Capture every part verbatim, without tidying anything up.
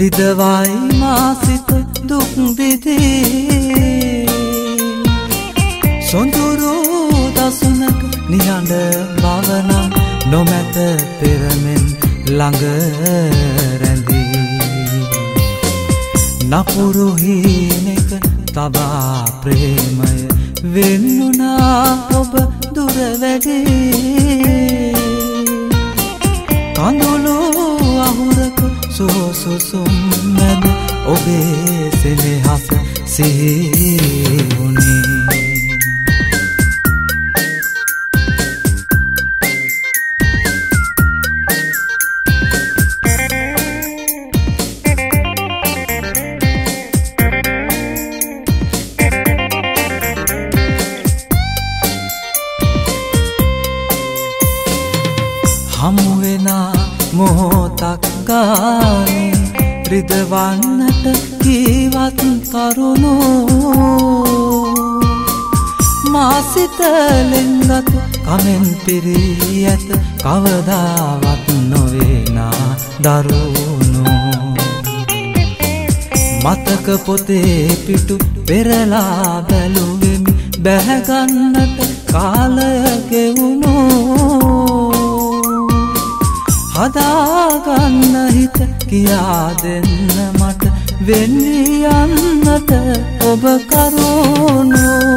රිදවයි මාසිත දුක් විඳේ සොඳුරු දසුනක නිහඬ භවනම් නොමැත පෙරමෙන් ළඟ රැඳී නපුරු හීනෙක තබා ප්‍රේමය වෙන්නුනා ඔබ දුර වැඩේ කඳුළු අහුරක සෝසුසුම් මැද ඔබේ සෙනෙහස සිහි වුණේ හමුවෙනා මොහොතක් ගානේ රිදවන්නට කීවත් කරුණෝ මාසිත ලෙන්ගතු කමෙන් පිරී ඇත කවදාවත් නොවේනා දරුණෝ මතක පොතේ පිටු පෙරලා බැලුවෙමි බැහැගන්නට කාලය ගෙවුණෝ හදාගන්න හිත කියා දෙන්න මට වෙන්නේ යන්නට ඔබ කරුණෝ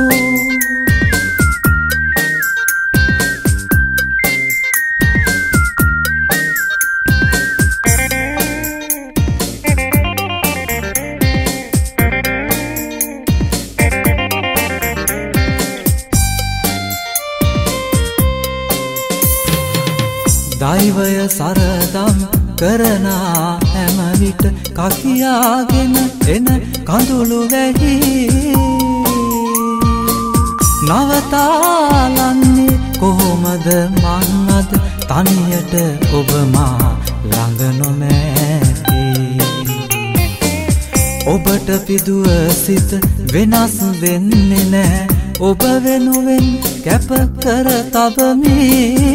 දෛවය සරදම් කරනා හැම විට කකියාගෙන එන කඳුළු වැහි නවතාලන්නේ කොහොමද මං අද තනියට ඔබ මා ළඟ නොමැති ඔබට පිදුව සිත වෙනස් වෙන්නේ නැහැ ඔබ වෙනුවෙන් කැප කර තබමි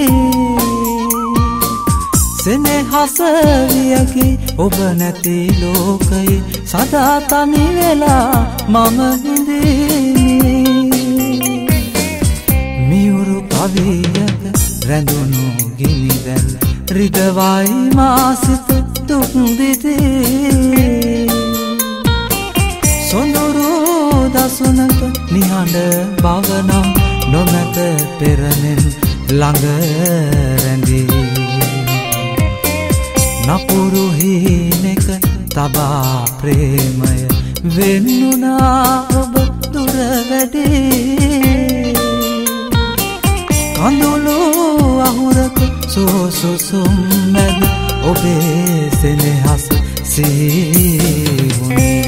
සෙනෙහස වියකි ඔබ නැති ලෝකයේ සදා තනි වෙලා මම හිඳිමි මියුරු කවියක රැඳුණු ගිනි දැල් රිදවයි මාසිත දුක් විඳේ සොඳුරු දසුනක නිහඬ භවනම් නොමැත පෙරමෙන් ළඟ රැඳී නපුරු හීනෙක තබා ප්‍රේමය වෙන්නුනා ඔබ දුර වැඩේ කඳුළු අහුරක සෝසුසුම් මැද ඔබේ සෙනෙහස සිහි වුණේ